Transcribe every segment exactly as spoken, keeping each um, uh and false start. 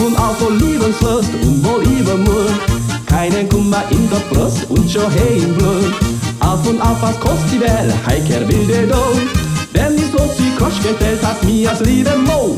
Von auf Olivenslust und wohl übermut. Keinen Kummer in der Brust und schon hey im Blut. Auf und auf als kostet die Welt, heiker wilde Dau. Wenn die so sie Kosch gefällt, hat mir als Liebe Mo.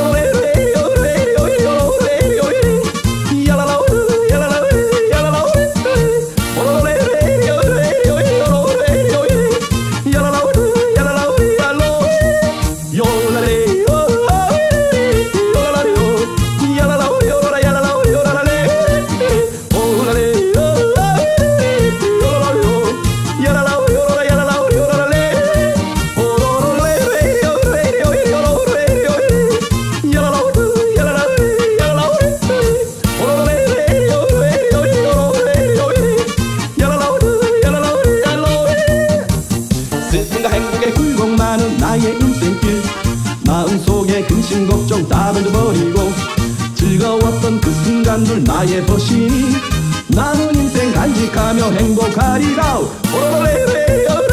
슬픔과 행복에 굴곡 많은 나의 인생길 마음속에 근심 걱정 다 던져버리고 즐거웠던 그 순간들 나의 벗이니 나는 인생 간직하며 행복하리라. 오로레레